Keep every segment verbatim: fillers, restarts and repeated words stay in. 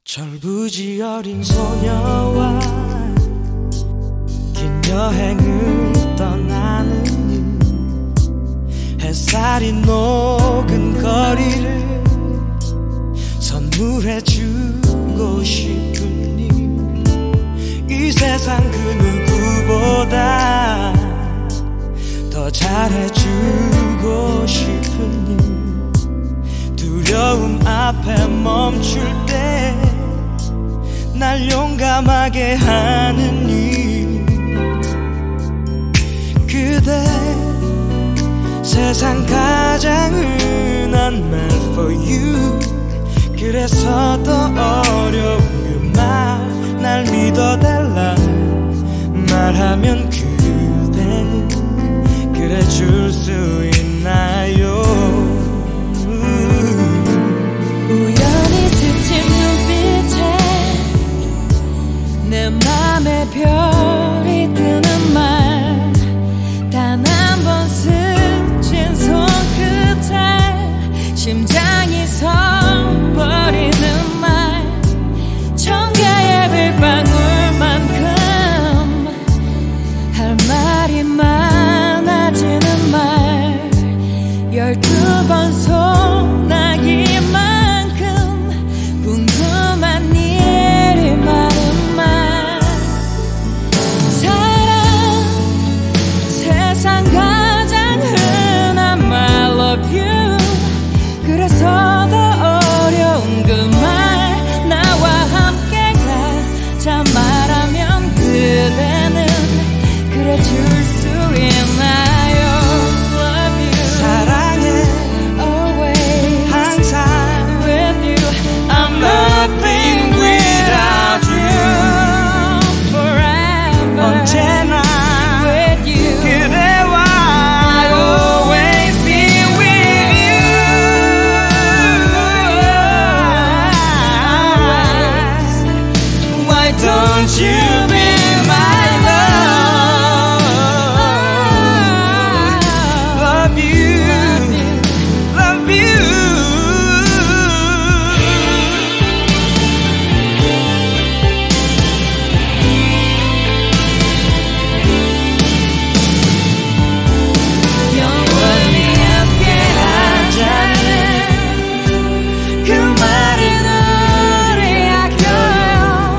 철부지 어린 소녀와 긴 여행을 떠나는 햇살이 녹은 거리를 선물해주고 싶은 이 세상 그 누구보다 더 잘해주고 싶은 이 두려움 앞에 멈출 때 날 용감하게 하는 이 그대 세상 가장 흔한 말 for you 그래서 더 어려운 그 말 날 믿어달라 말하면 그대는 그래 줄 수 있나요 우연히 스친 눈빛에 내 맘에 별이 뜨는 말 단 한 번 스친 손끝에 심장이 서버리는 말 청가의 빌방울만큼 할 말이 많아지는 말 열두 번 소나기만큼 궁금한 일이 많은 말 사랑 세상 가장 흔한 말 love you 그래서 더 어려운 그 말 나와 함께 가자 말하면 그대는 그래 줄 수 있나요 love you 사랑해 always 항상 with you I'm nothing without you forever 언제나 with you 그대와 always be with you Why don't you be my love Love you Love you 영원히 함께 하자는 그 말은 우리 아껴요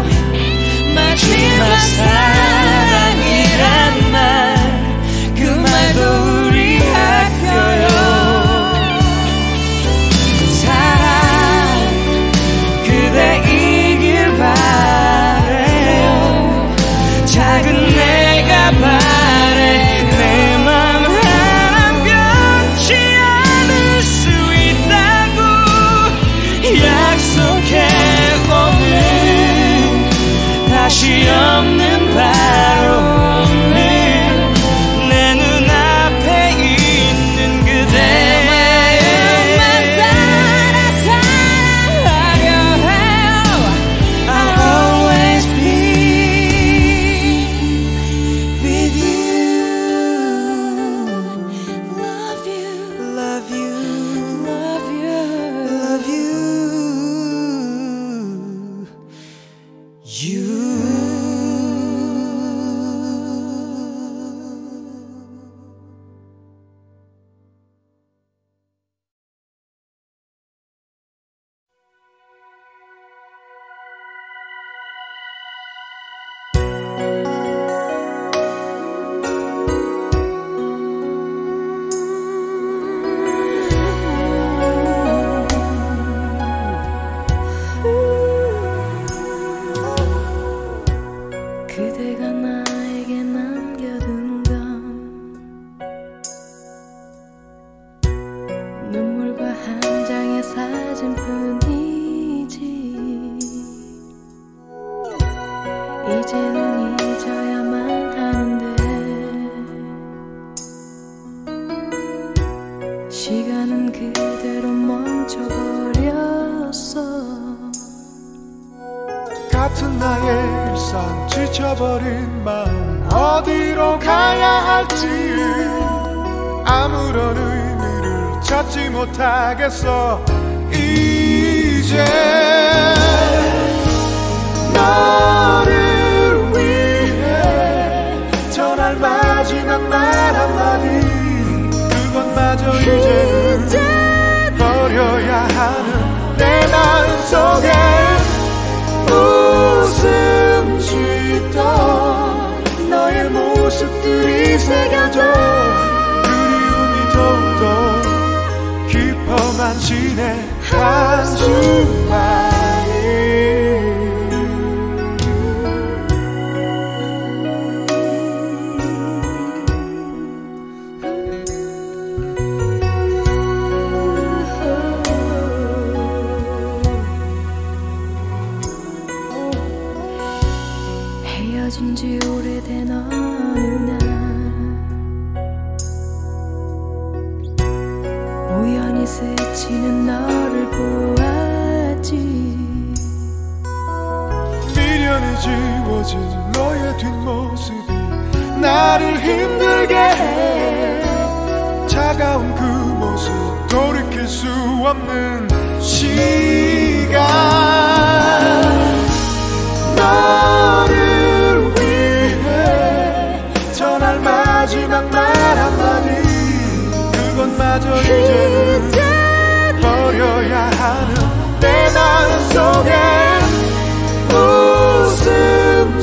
마지막 사랑이란 말 그 말도 우리 아껴요 사랑 그대이길 바래요 작은 내가 바래 내 맘 하나 변치 않을 수 있다고 약속해 오늘 다시 없는 바로 오늘 내 눈앞에 있는 그대 마음만 따라 사랑하려 해요 I'll always be with you love you Love you love you Love you You 그대가 나에게 남겨둔 건 눈물과 한 장의 사진뿐이지 이제는 잊어야만 하는데 시간은 그대로 멈춰버렸어 같은 나의 일상 지쳐버린 마음 어디로 가야 할지 아무런 의미를 찾지 못하겠어 이제 지내 한순간이 헤어진 지 오래된 어느 날 우연히 스치는 너를 보았지. 미련이 지워진 너의 뒷모습이 나를 힘들게 해. 차가운 그 모습 돌이킬 수 없는 시간. 너를 위해 전할 마지막 말 한마디 그것마저 이제는 버려야 하는 내 마음 속에 웃음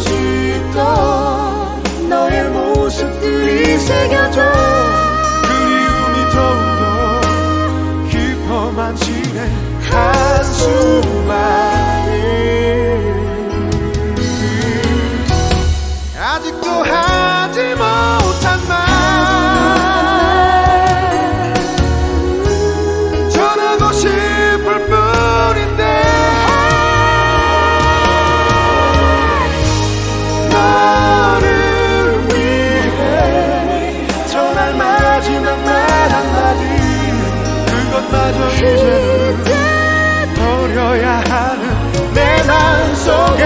짓던 너의 모습들이 새겨져 그리움이 더욱더 깊어만 지내 한숨만이 아직도 하지 못한 말 전하고 싶을 뿐인데 너를 위해 전할 마지막 말 한마디 그것마저 이제는 버려야 하는 내 마음 속에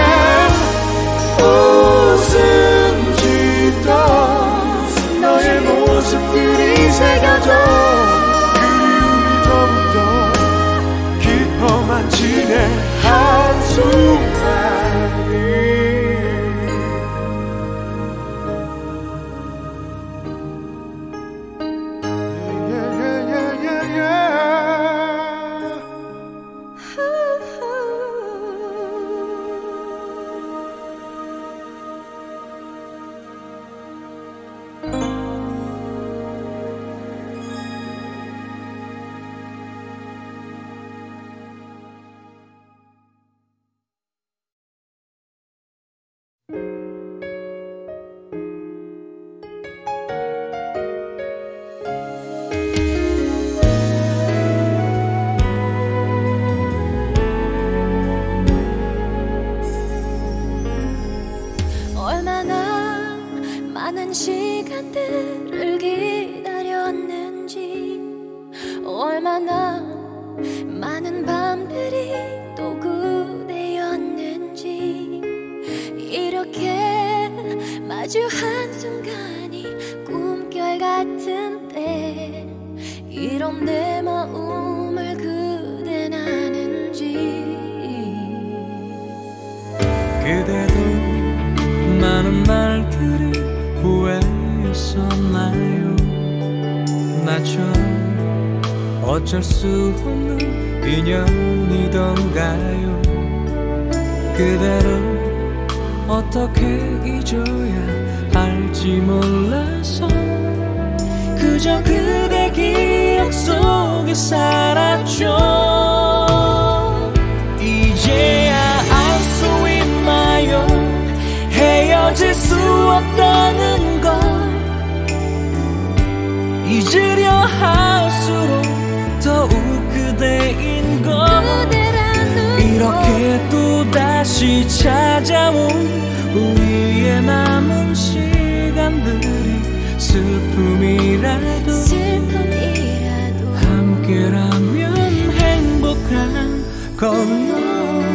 웃음 짓던 너의 모습들이 새겨져 그리움이 더욱더 깊어만 지내 한순간이 얼마나 많은 시간들을 기다렸는지 얼마나 많은 밤들이 또 그대였는지 이렇게 마주한 순간이 꿈결 같은데 이런 내 마음을 그댄 아는지 그대도 많은 날들이 후회였었나요? 나처럼 어쩔 수 없는 인연이던가요? 그대를 어떻게 잊어야 할지 몰라서 그저 그대 기억 속에 살았죠. 이제야 알 수 있나요? 헤어질 수 없다는 걸 잊으려 할수록 더욱 그대인 걸 이렇게 또다시 찾아온 우리의 남은 시간들이 슬픔이라도, 슬픔이라도 함께라면 행복한 걸로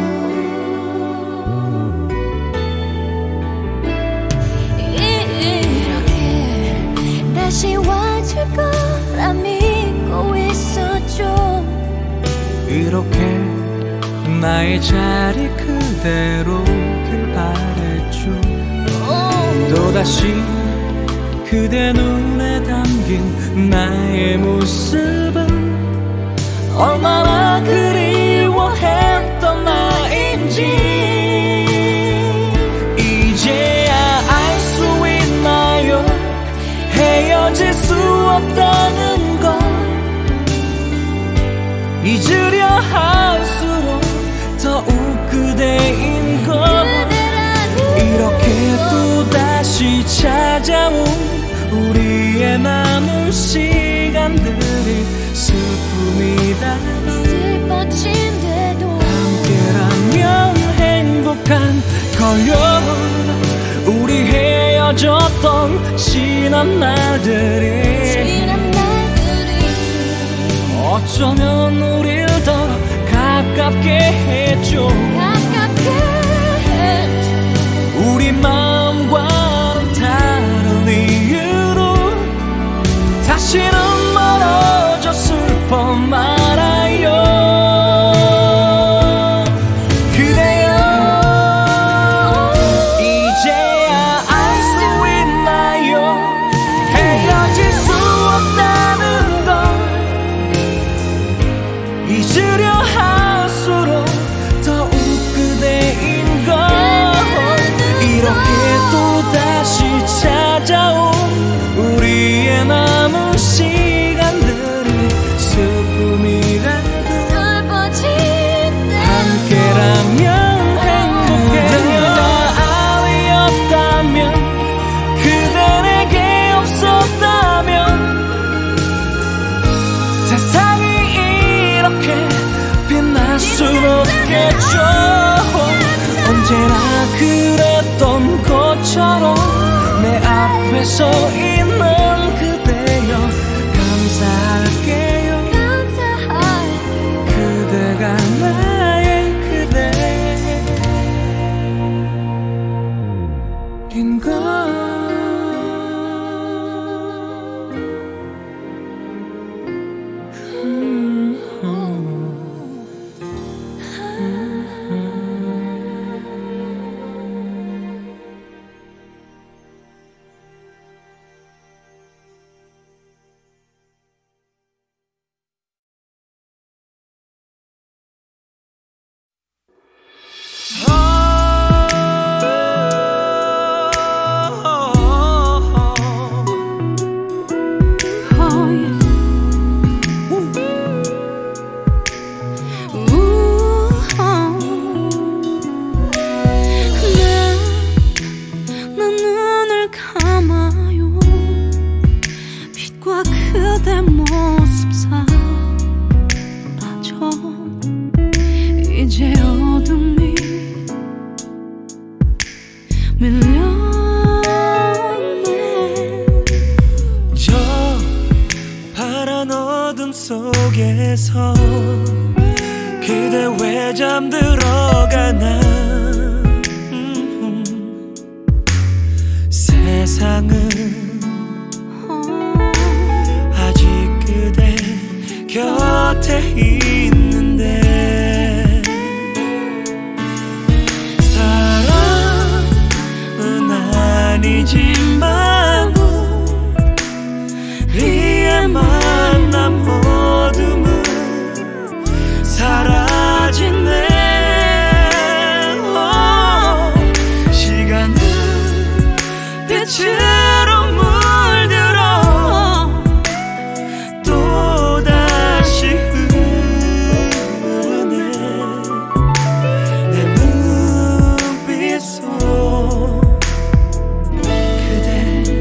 다시 와줄 거라 믿고 있었죠. 이렇게 나의 자리 그대로길 바랬죠. 또다시 그대 눈에 담긴 나의 모습은 얼마나 그리워했던 나인지 이제야 알 수 있나요? 헤어질 수 없다는 걸 이제 그대인 걸 이렇게 또다시 찾아온 우리의 남은 시간들이 슬픔이다 슬퍼진데도 함께라면 행복한 걸요 우리 헤어졌던 지난 날들이, 지난 날들이 어쩌면 우릴 더 가깝게 해줘 가깝게 해줘 우리 마음과는 다른 이유로 다시는 멀어져 슬퍼 말아요 그대여 이제야 알 수 있나요 헤어질 수 없다는 걸 잊으려 할수록 더욱 그대인 걸 이렇게 또다시 찾아온 우리의 남은 시간들이 슬픔이라도 함께라면 행복해 그대가 알이 없다면 그대 내게 없었다면 세상이 이렇게 빛날 순 없겠죠 언제나 그랬던 것처럼 내 앞에 서 있는 그대여 감사할게요 감사할게요 그대가 나의 그대인 걸 속에서 그대 왜 잠들어가나 음, 세상은 아직 그대 곁에 있는데 사랑은 아니지만 우리의 만남 어둠은 사라지네 시간은 빛으로 물들어 또다시 흐르네 내 눈빛 속 그대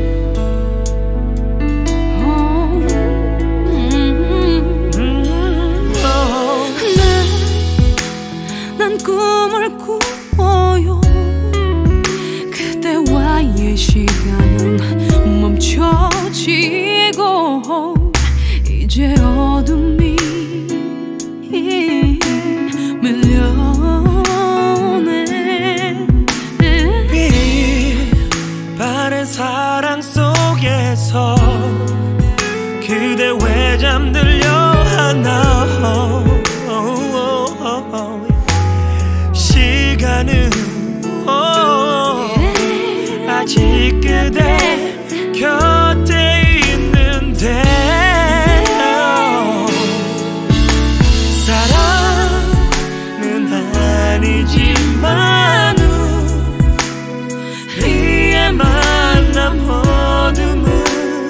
꿈을 꾸어요 그대와의 시간은 멈춰지고 이제 어둠이 밀려네 빛바랜 사랑 속에서 그대 왜 잠들려 하나 시간은 아직 그대 곁에 있는데 사랑은 아니지만 우리의 만남 어둠은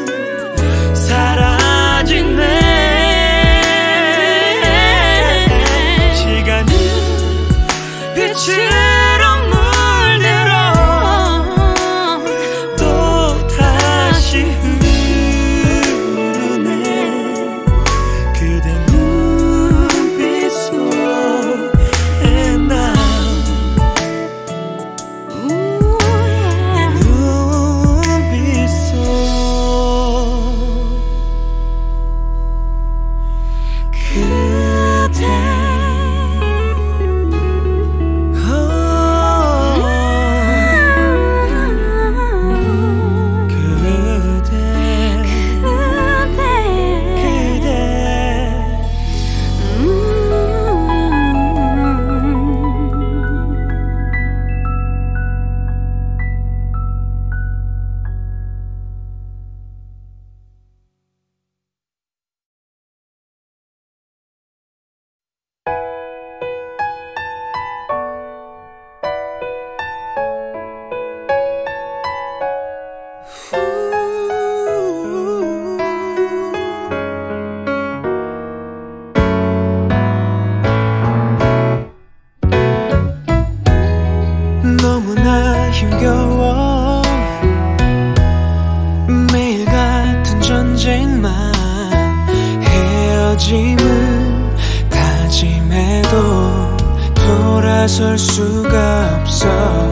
사라지네 시간은 빛이 너무나 힘겨워 매일 같은 전쟁만 헤어짐은 다짐해도 돌아설 수가 없어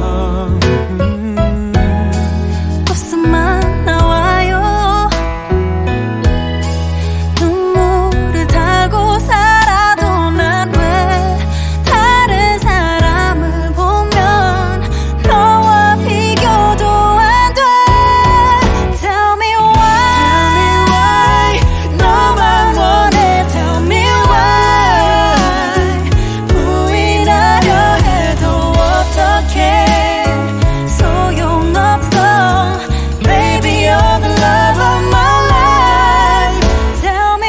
음. 웃음만 나와요 눈물을 달고 살아도 난 왜 다른 사람을 보면 너와 비교도 안 돼 Tell me why 너만 원해 Tell me why 부인하려 해도 어떡해 소용없어 Baby you're the love of my life Tell me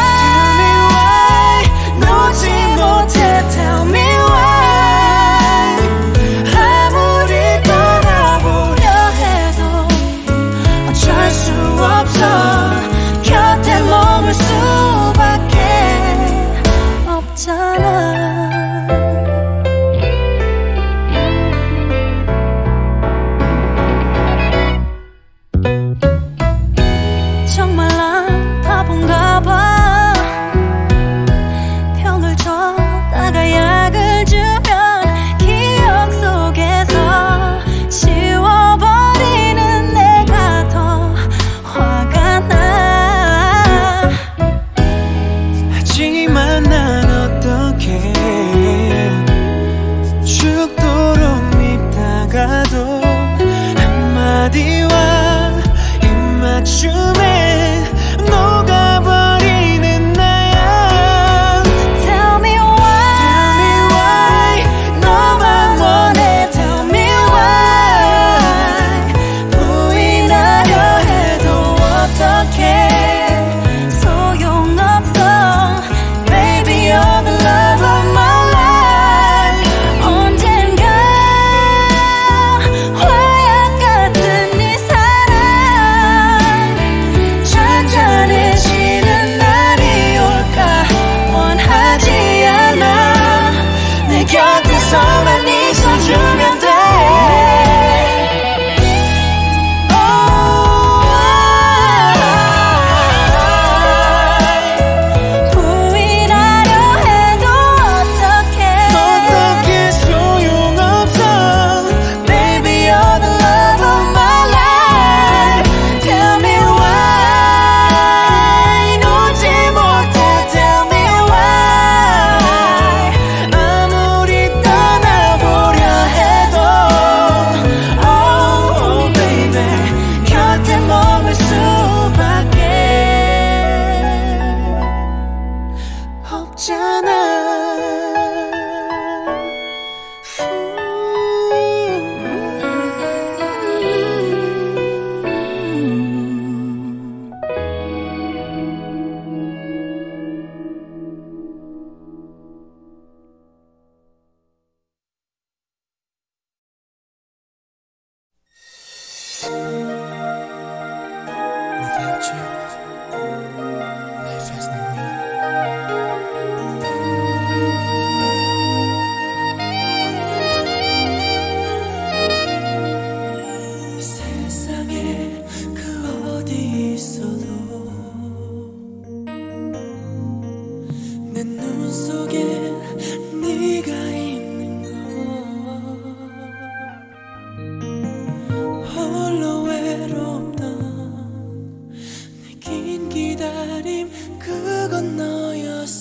why 놓지 못해 Tell me why 아무리 떠나보려 해도 어쩔 수 없어 곁에 머물 수밖에 없잖아 정말 난 바본가 봐 병을 줬다가 약을 주면 기억 속에서 지워버리는 내가 더 화가 나 하지만 난 어떡해 죽도록 밉다가도 한마디와 입맞춤에 녹아버리는 나야 Tell me why 너만 원해 Tell me why 부인하려 해도 어떡해 소용없어 Baby you're the love of my life 언젠가 화약 같은 네 사랑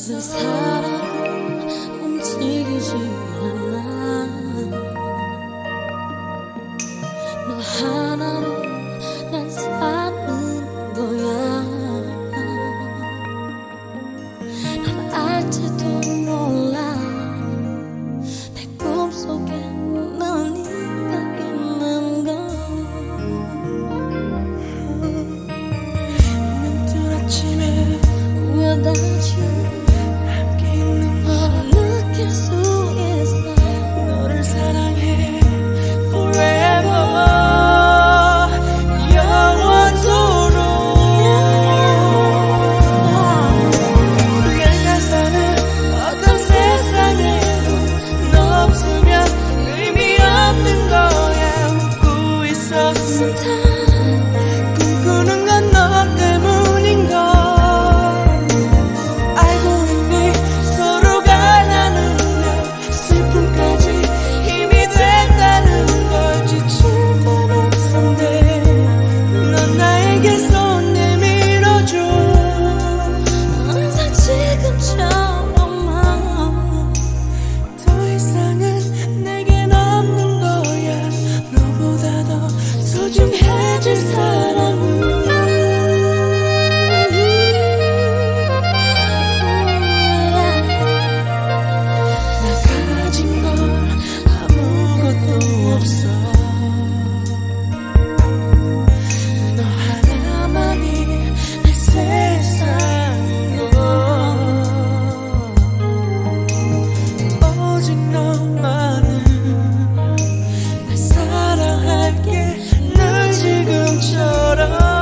내 사랑은 움직이지 않아. 너 하나로 난 사는 거야. 난 알지도 몰라 내 꿈속에 넌 네가 있는 걸. 눈뜬 아침에 without you 함께 있는 걸 느낄 수 있어. 너를 사랑해 forever 영원토록. 내가 사는 어떤 세상에도 너 없으면 의미 없는 거야. 웃고 있어 sometimes 꿈꾸는 건 너 때문인 걸 알고 있니. 서로가 나누며 슬픔까지 힘이 된다는 걸. 지칠 때는 someday 넌 나에게 손 내밀어줘. 항상 지금처럼만. 더 이상은 내겐 없는 거야. 너보다 더 소중해질 사람은. 나 가진 건 아무것도 없어. 너 하나만이 내 세상인 걸. 오직 너만은 날 사랑할게 늘 지금처럼.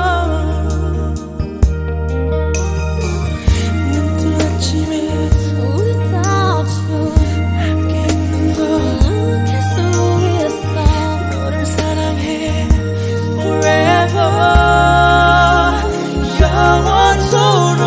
눈뜬 아침에 without you 함께 있는 걸 느낄 수 있어. 너를 사랑해 forever 영원토록.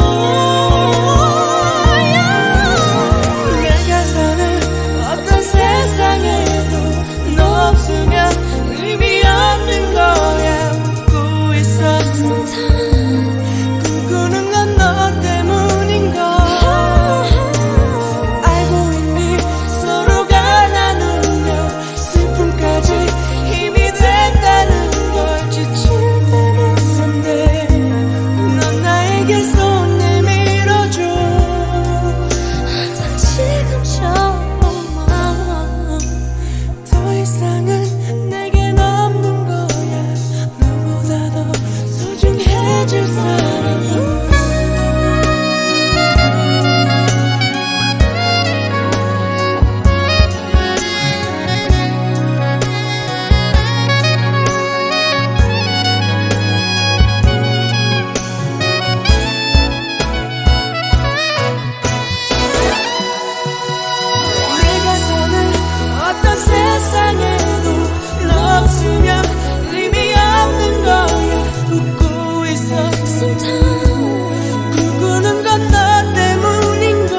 내가 사는 어떤 세상에도 너 없으면 의미 없는 거야. 웃고 있어 sometimes 꿈꾸는 건 너 때문인 걸 알고 있니. 서로가 나누며 슬픔까지 힘이 된다는 걸. 지칠 때는 someday 넌 나에게 손 내밀어줘. 항상 지금처럼만. 더 이상은 내겐 없는 거야. 너보다 더 소중해질 사람은. 내가 사는 어떤 세상에도 너 없으면 의미 없는 거야. 웃고 있어 sometimes 꿈꾸는 건 너 때문인 걸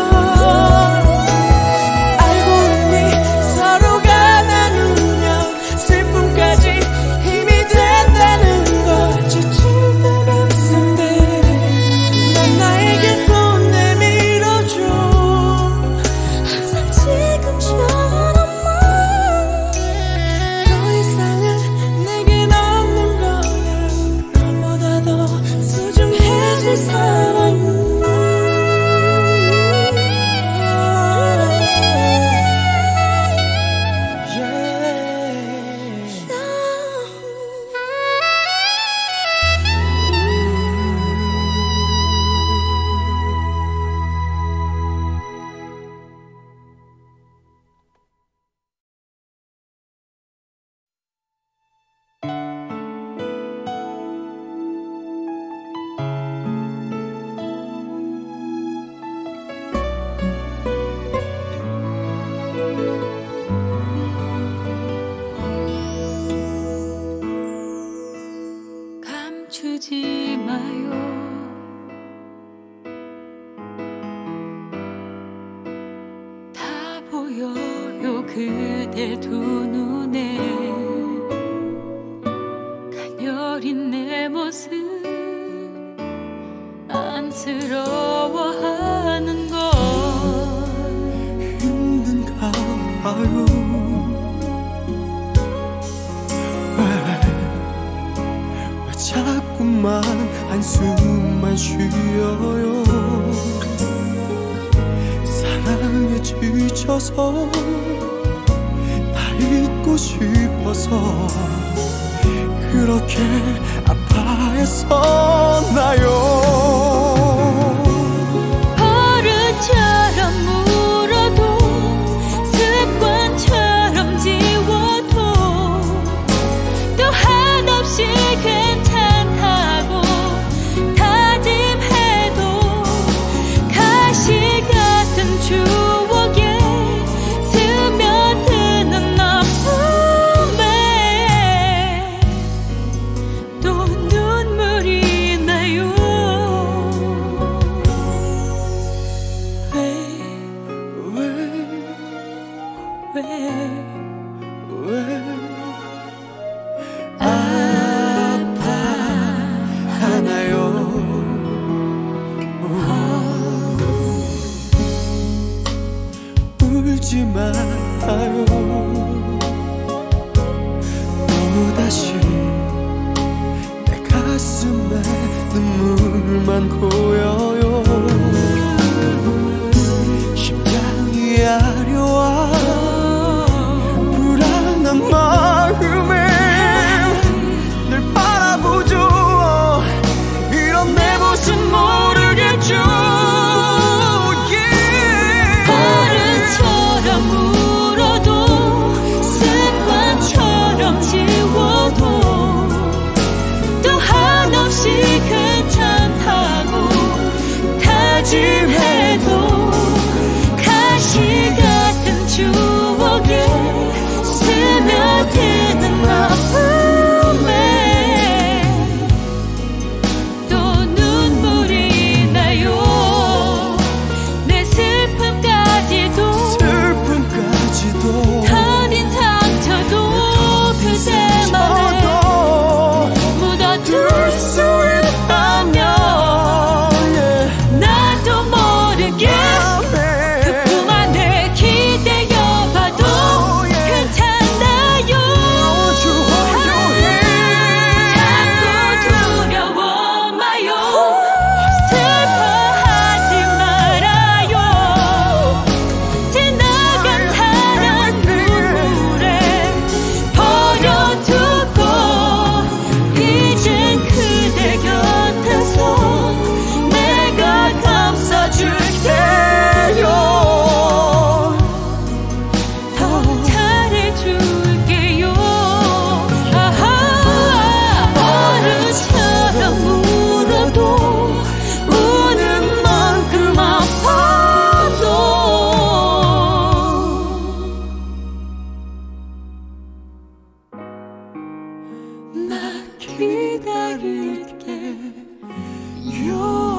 알고 있니. 서로가 나누며 슬픔까지 힘이 된다는 걸. 지칠 때는 someday 넌 나에게 손 내밀어줘. 항상 지금처럼만. 더 이상은 내겐 없는 거야. 너보다 더 소중해질 사랑은. 감추지 마요. 다 보여요 그대 두 눈에. 가녀린 내 모습 안쓰러워하는 걸. 한숨만 쉬어요. 사랑에 지쳐서 다 잊고 싶어서 그렇게 아파했었나요. 버릇처럼 물어도 습관처럼 지워도 또 한없이 괜찮다고 다짐해도 가시 같은 추억에 스며드는 아픔에 또 눈물이 나요. 왜, 왜, 왜, 왜 아파하나요? 울지 말아요. 또다시 내 가슴에 눈물만 고여요. 심장이 아려와 불안한 마음에 늘 바라보죠. 이런 내 모습 모르겠죠. 버릇처럼 물어도 습관처럼 지워도 또 한없이 괜찮다고 다짐해도 가시 같은 추억에 스며드는 아픔에 또 눈물이 나요. 내 슬픔까지도 슬픔까지도 터진 상처도 그대만에 묻어둘 수 있다면 나도 모르게 그 품 안에 기대어봐도 괜찮나요. 자꾸 두려워 마요. 슬퍼하지 말아요. 지나간 사랑 눈물에 버려두고 이젠 그대 곁에서 내가 감싸줄게요. 더 잘해줄게요. 아하, 버릇처럼 물어도 우는 만큼 아파도 나 기다릴게요.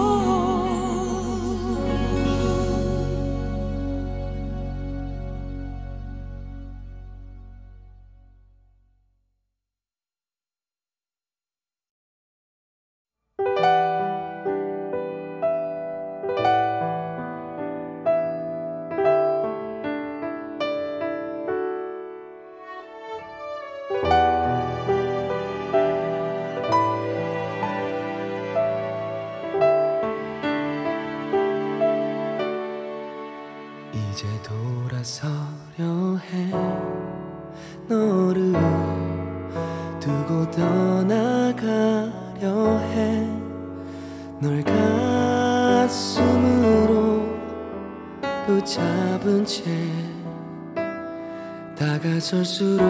이제 돌아서려 해. 너를 두고 떠나가려 해. 널 가슴으로 붙잡은 채 다가설수록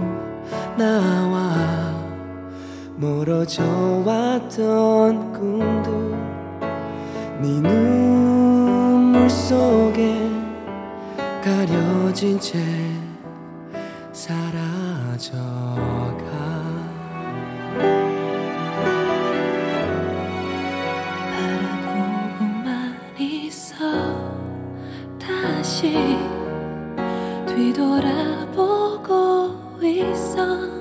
나와 멀어져 왔던 꿈들 네 눈물 속에 가려진 채 사라져가. 바라보고만 있어 다시 뒤돌아보고 있어.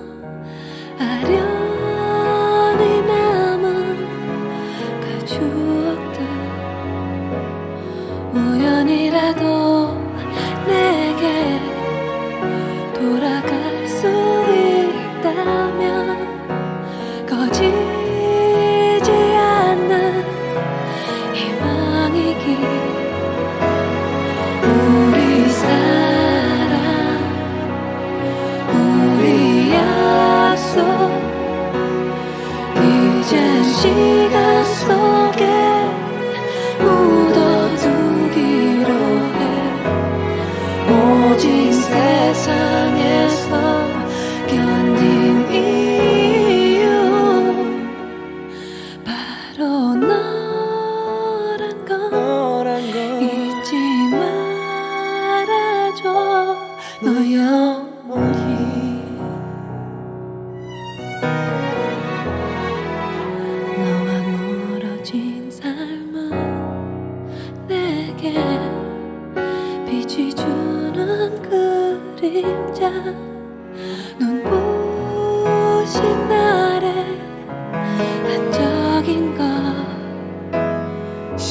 아련히 남은 그 추억들 우연이라도 내게 돌아갈 수 있다면 꺼지지 않을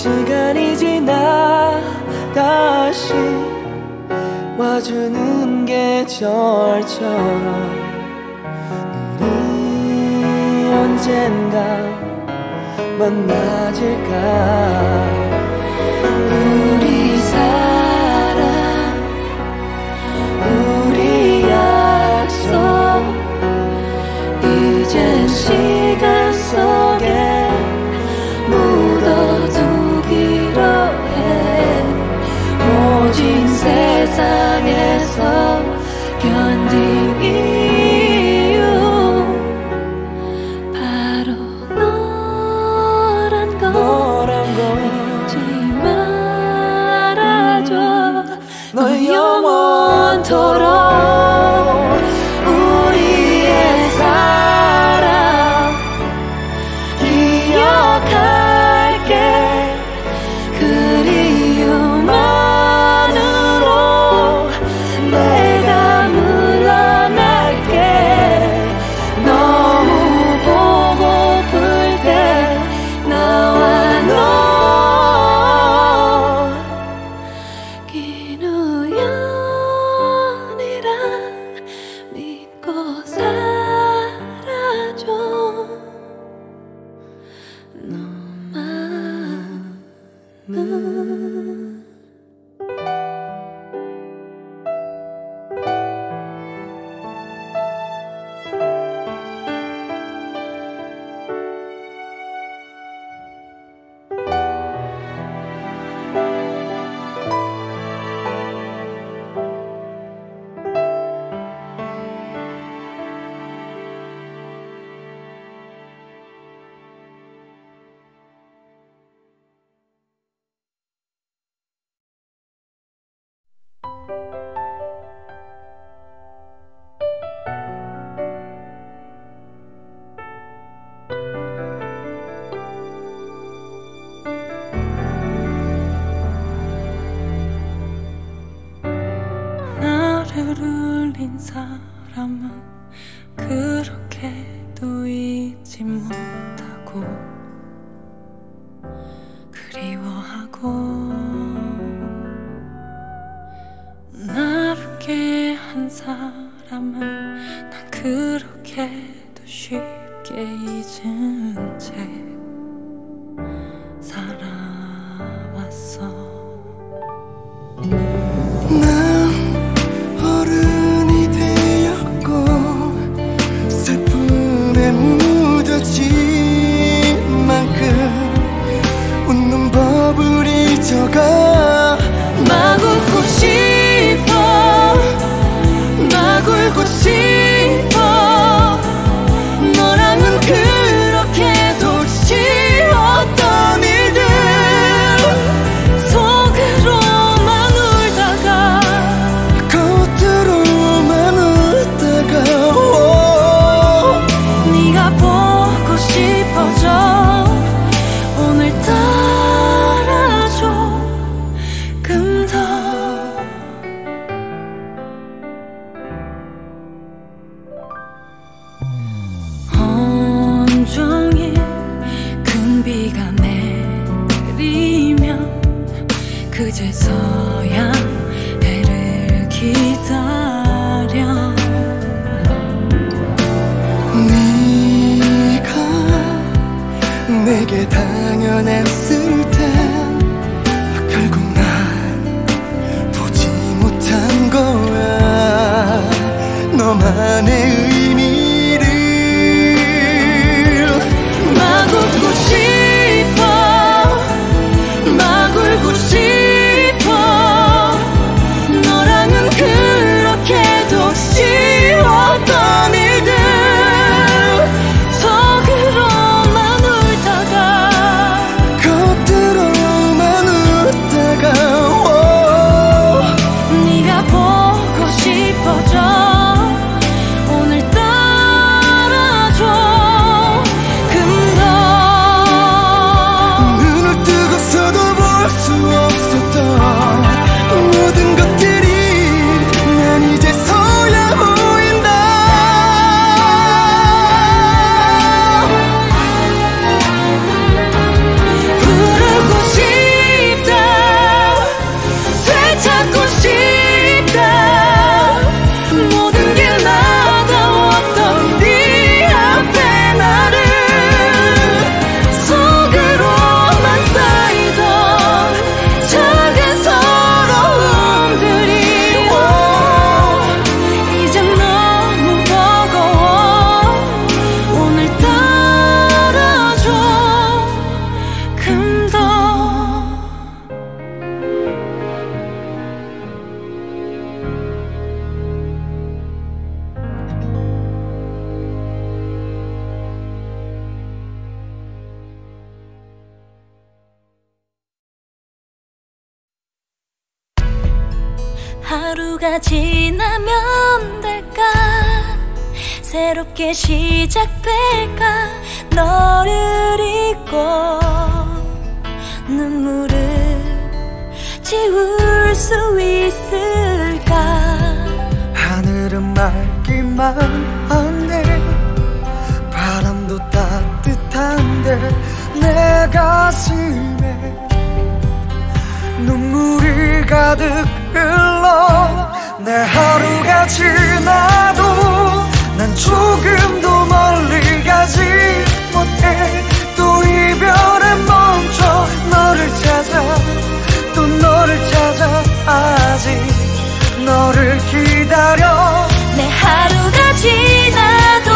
시간이 지나 다시 와주는 계절처럼 우리 언젠가 만나질까. 우리 사랑 우리 약속 이젠 시간 속에 묻어두기로 해. 모진 세상에서 견딘 이유 바로 너란 거 잊지 말아줘. 너 영원토록 우리의 사랑 기억할게. 그리움만으로 내가 물러날게. 너무 보고플 때 나와 너 긴 우연이라 믿고 살아줘. 너만은 나를 울린 사람은 그렇게도 잊지 못하고 그리워하고 나를 깨한 사람은 난 그렇게도 쉽게 잊은 채 살아왔어. 난 어른이 되었고 슬픔에 묻어진 만큼 웃는 법을 잊어가. 막 웃고 싶어 막 울고 싶어. 너랑은 그렇게도 싫었던 일들 속으로만 울다가 겉으로만 웃다가 네가 보고 싶어져. 오늘따라 조금 더 온종일 큰 비가 내리면 그제서야 해를 기다려. 네가 내게 당연했을 땐 결국 난 보지 못한 거야. 너만의 의미를. 막 웃고 싶어 막 울고 싶어. 너랑은 그렇게도 싫었던 일들 속으로만 울다가 겉으로만 웃다가 네가 보고 싶어져. 오늘따라 하루가 지나면 될까 새롭게 시작될까 너를 잊고 눈물을 지울 수 있을까 하늘은 맑기만 한데 바람도 따뜻한데 내 가슴에 눈물이 가득 흘러 내 하루가 지나도 난 조금도 멀리 가지 못해 또 이별에 멈춰 너를 찾아 또 너를 찾아 아직 너를 기다려 내 하루가 지나도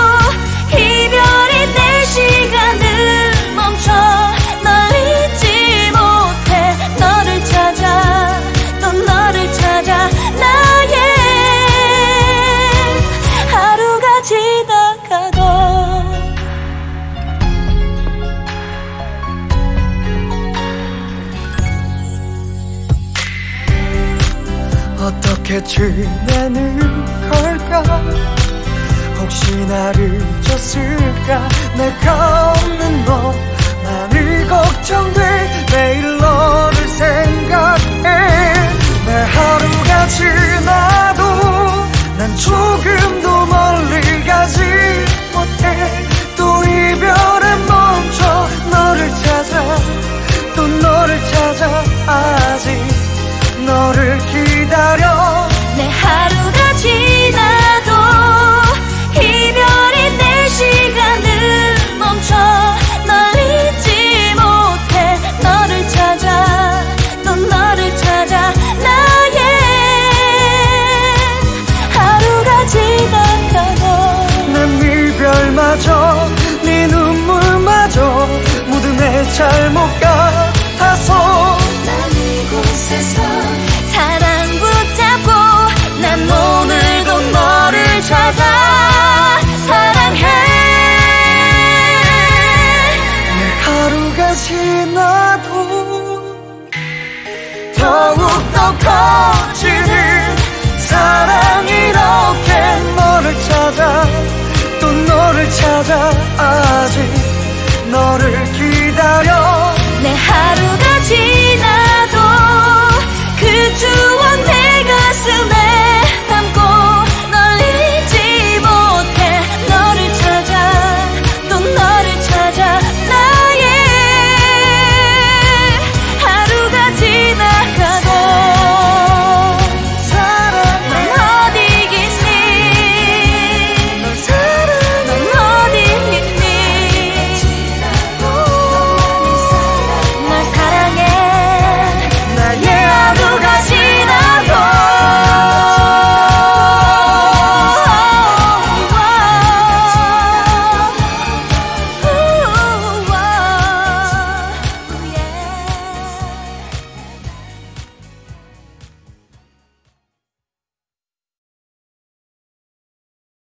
이별이 내 시간을 멈춰 널 잊지 못해 너를 찾아 또 너를 찾아 나의 하루가 지나가도 어떻게 지내는 걸까 혹시 나를 잊었을까 내가 없는 너 많이 걱정돼 매일 너를 생각해 내 하루가 지나도 난 조금도 멀리 가지 못해 또 이별에 멈춰 너를 찾아 또 너를 찾아 아직 너를 기다려 내 하루가 지나도 이별이 내 시간을 멈춰 널 잊지 못해 너를 찾아 또 너를 찾아 나의 하루가 지나가도 난 이별마저 네 눈물마저 모두 내 잘못